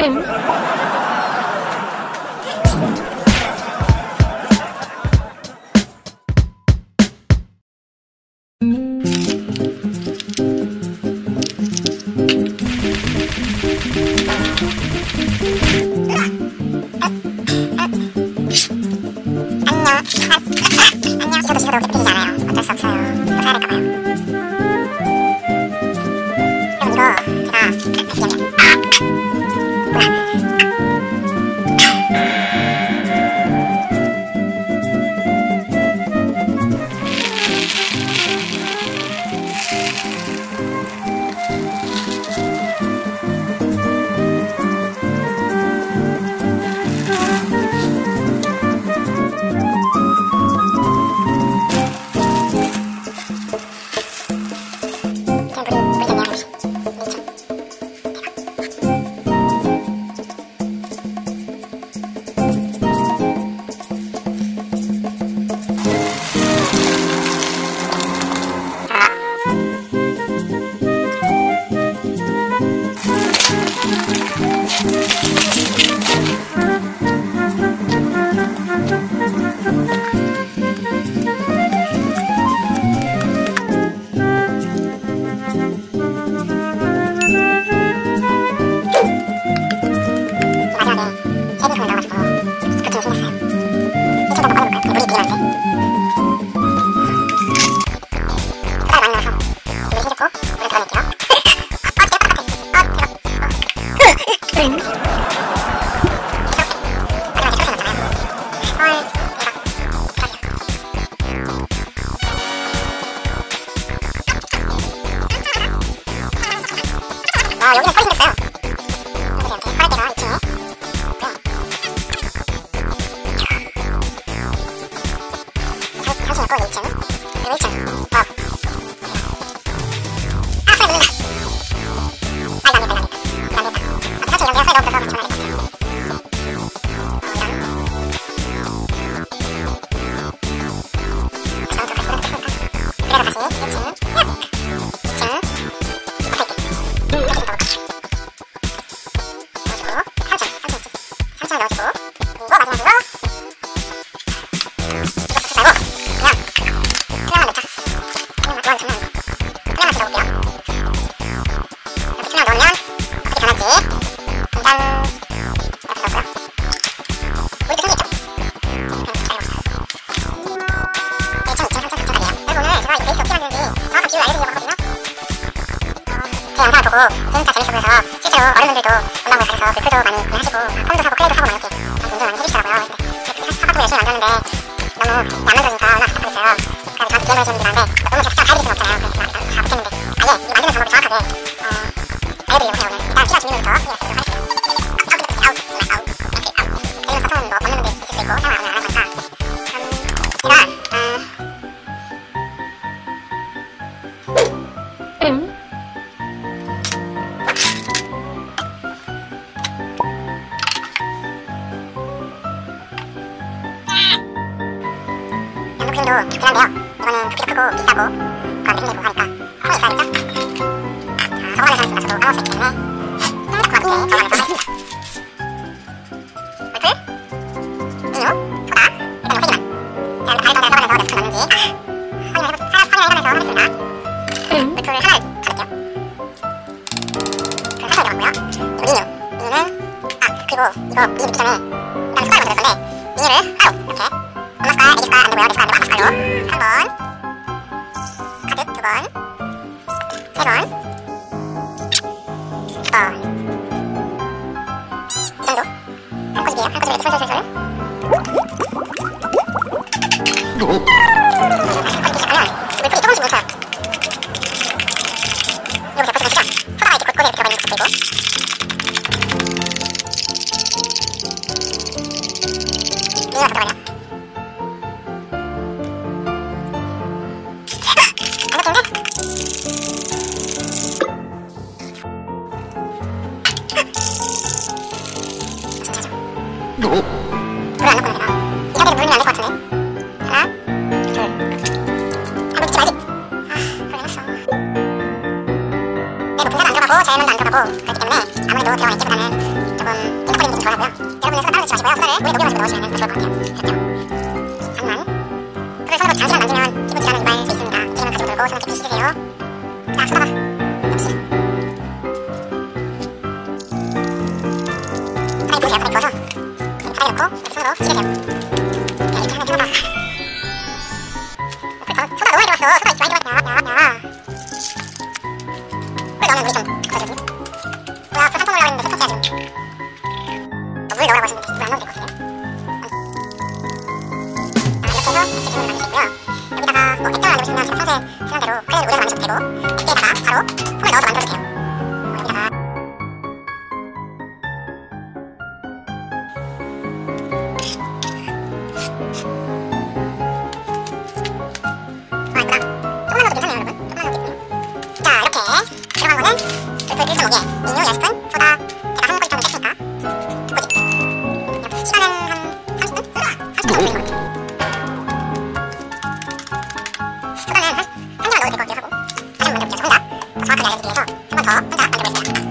안녕. 이것도 이렇게 느끼지 않아요. 어쩔 수 없어요. 또 사야 될까봐요. 그럼 이거 제가 여기는 털이 생겼어요. 이렇게 화살대가 2층에 있고요. 3층 있고 2층 그리고 1층 아 소리 묻는다. 아 이거 안 됐다. 사실 이런 데가 소리가 없어서 붙이면 안 될 것 같아요. 그래서 다시 1층 2층 진짜 재밌어 보여서 실제로 어른분들도 원방구에 가셔서 불표도 많이 구매하시고 폰도 사고 크레이도 사고 막 이렇게 운동 많이 해주시더라고요. 근데 사과도 열심히 만드는데 너무 안 만들어지니까 얼마나 답답했어요. 그래서 저한테 DM을 해주는 분들한테 너무 제가 다 알려드릴 수는 없잖아요. 그래서 다 못했는데 아예 이 만드는 방법을 정확하게 알려드리려고 해요. 오늘 일단 시간 준비부터 이렇게 하겠습니다. 저희는 보통 뭐 먹는 데 있을 수 있고 사용을 오늘 안 할 거니까 크림도 좋긴 한데요. 이거는 부피도 크고 비싸고 그건 느낌되고 하니까 콩이 있어야겠죠? 자, 저거 안에 사있습니다. 저도 까먹을 수 있기 때문에 조그맣게 저거 안에서 하겠습니다. 물풀, 민요, 소다, 일단 이거 3개만 자, 가래떡에다 저거 안에서 몇 스푼 넣는지 확인해가면서 하겠습니다. 물풀 하나를 넣을게요. 그 살짝 넣었고요. 민요는 그리고 이거 민요 넣기 전에 일단 숟가락 먼저 넣을 건데 민요를 따로 이렇게 엄마 숟갈, 애기 숟갈 안 되고요. 내 숟갈 안 되고 아빠 숟갈로 한 번, 가득 두 번, 세 번, 두 번. 이 정도. 한 꼬집이에요. 한 꼬집을 이렇게 솔솔솔솔. 꼬집기 시작하면 물풀이 조금씩 뭉쳐요. 이거 잘 보시면 시죠? 소다가 이렇게 곳곳에 들어가 있는 것도 보이고. 미니가 잠깐만요. 물을 안 넣고 내가 이 상태로 물면 안 될 것 같은데 하나 둘 묻지 말지 그걸 해놨어 네 뭐 분사도 안 들어가고 자연면도 안 들어가고 그렇기 때문에 아무래도 들어간 액기보다는 조금 인터콜린지 좀 덜하고요. 여러분은 소다 따로 넣지 마시고요. 소다를 물에 녹여가지고 넣으시면 더 좋을 것 같아요. 됐죠? 잠만 소다를 손으로 장시간 만지면 기분 질환을 유발할 수 있습니다. 움직이는 가지고 들고 손을 깊이 씻으세요. 자, 소다가 역시 바닥에 부으세요. 바닥에 부어서 바닥에 넣고 이렇게 손으로 씻으세요. 네, 이렇게 하면 편하다. 소다 너무 많이 들어갔어. 소다 이렇게 많이 들어갔냐. 물 넣으면 물이 좀 굳어지거든요. 뭐야, 불 3통 올라가 있는데 세통째야 지금. 물 넣으라고 하시는데 물 안 넣어도 될 것 같은데. 자, 이렇게 해서 액체 기물을 만드시고요. 여기다가 뭐 액젓을 만드시면 지금 평소에 쓰는 대로 클레를 우려서 만드셔도 되고, 그때다가 바로 폼을 넣어서 만들어도 돼요. 여기다가 예쁘다. 조금만 넣어도 괜찮아요, 여러분. 조금만 넣어도 예쁘네요. 자, 이렇게 들어간 거는 불풀 1.5개, 인류 10스푼, 소다 제가 한 꼬리 정도 뺐으니까 뭐지? 시간은 한 30분? 30분 정도 걸리는 것 같아요. 소다는 한 개만 넣어도 될 것 같기도 하고 다시 한번 만들어볼게요. 혼자 더 정확하게 알려드리기 위해서 한 번 더 혼자 만들어보겠습니다.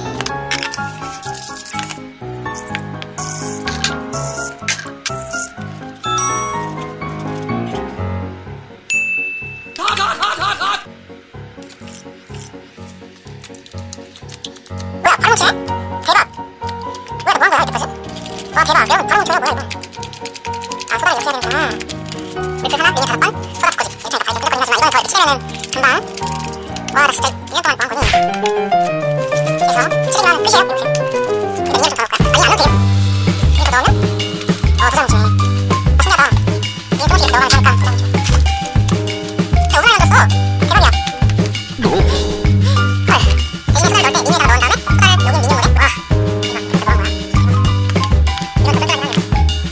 뭐야, 발목치네? 대박! 뭐야, 너 뭐한 거야, 이때까지? 와, 대박. 여러분, 발목치네, 뭐야, 이거? 아, 소다를 이렇게 해야 되는구나. 물풀 하나, 미니 5번, 소다 9거지. 이렇게 하니까 이제 끝났거든요. 하지만 이번에 더 치려면은 금방. 와, 나 진짜 2년 동안 뭐한 거니? 그래서 치기만 끝이에요, 이렇게. 근데 미니를 좀 더 넣을까요? 아니, 안 넣어도 돼요. 이렇게 넣으면 부자 뭉치네. 아, 신기하다. 미니 조금씩 넣어가면 되니까 부자 뭉치네. 야, 5분을 넣었어. 대박이야. 헐. 대신에 소다를 넣을 때 미니에다가 넣은 다음에 소다를 녹인 미니물에 와, 대박. 이거 뭐한 거야? 이건 더 끈끈하긴 하네요.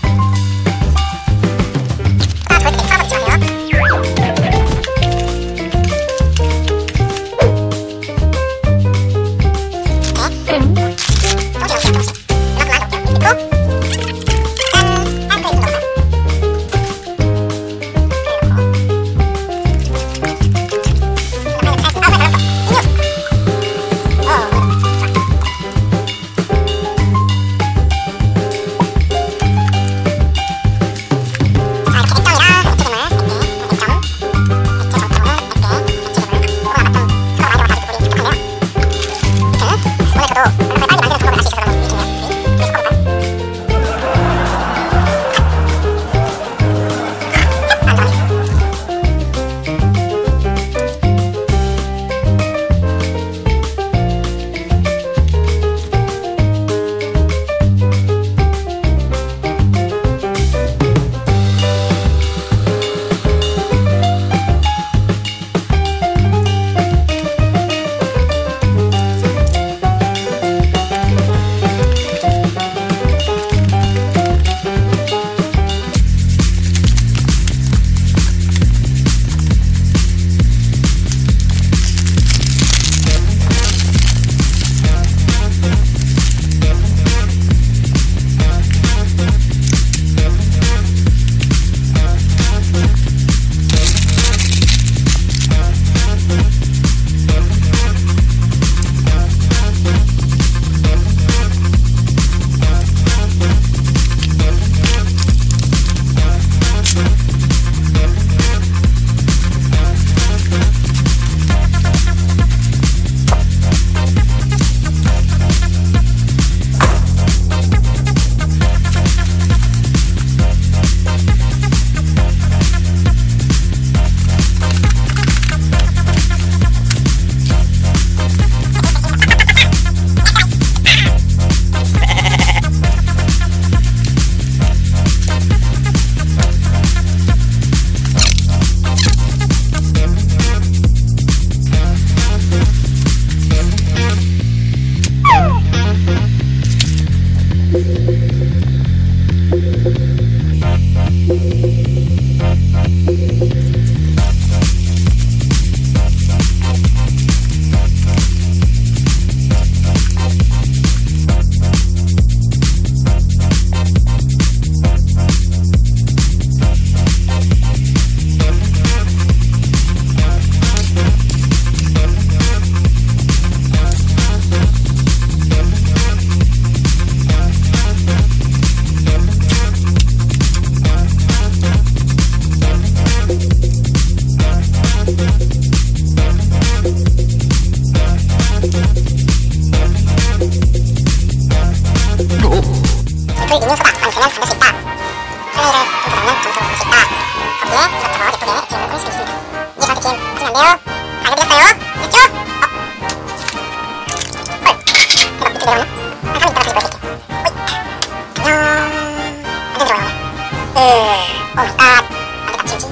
소다 넣을 때 풀어서 넣지 마세요. 잘 해드렸어요. 됐죠? 헐. 대박, 밑에 내려오나? 한 3분 있다가 다시 보여드릴게요. 어이. 안녕. 완전 들어가네. 오 마이 갓. 안 됐다, 치우치.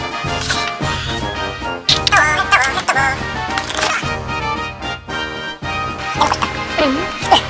했다고. 너무 멋있다.